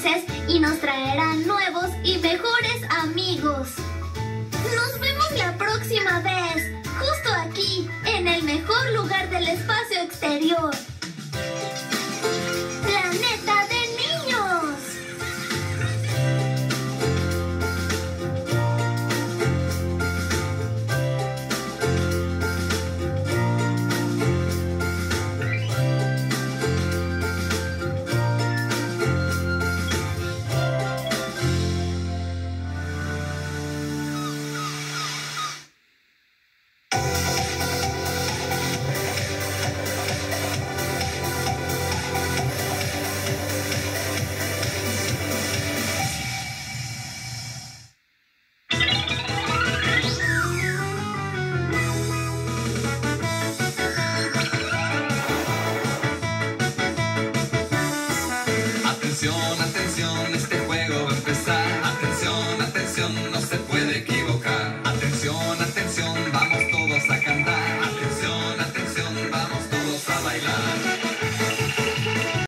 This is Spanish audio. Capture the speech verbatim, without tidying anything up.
y nos traerán nuevos y mejores amigos. Nos vemos la próxima vez, justo aquí, en el mejor lugar del espacio exterior. Planeta de Niños. Atención, atención, este juego va a empezar. Atención, atención, no se puede equivocar. Atención, atención, vamos todos a cantar.